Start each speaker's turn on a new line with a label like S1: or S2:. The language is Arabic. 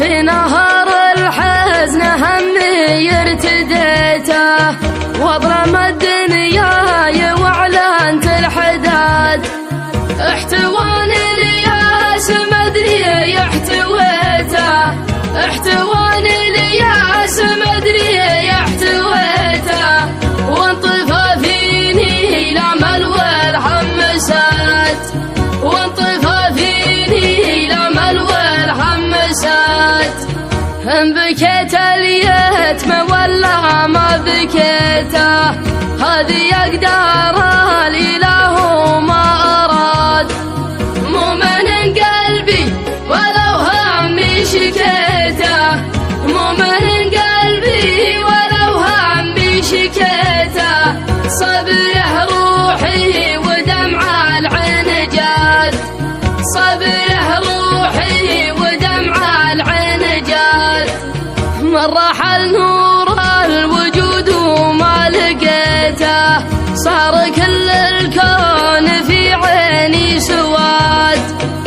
S1: في نهار الحزن همي ارتديته، واظلم الدنيا واعلنت الحداد. احتواني الياس مدري احتويته، احتواني الياس مدري احتويته، وانطفى فيني الامل والهم سات، وانطفى فيني الامل والهم سات. ان بكيت اليتم ولا ما بكيته، هذه اقدار الاله ما اراد. مو من قلبي ولو همي شكيته، مو من قلبي ولو همي شكيته، صبره روحي ودمع العين جاد، صبره روحي ودمع العين جاد. من رحل نور الوجود وما لقيته، صار كل الكون في عيني سواد.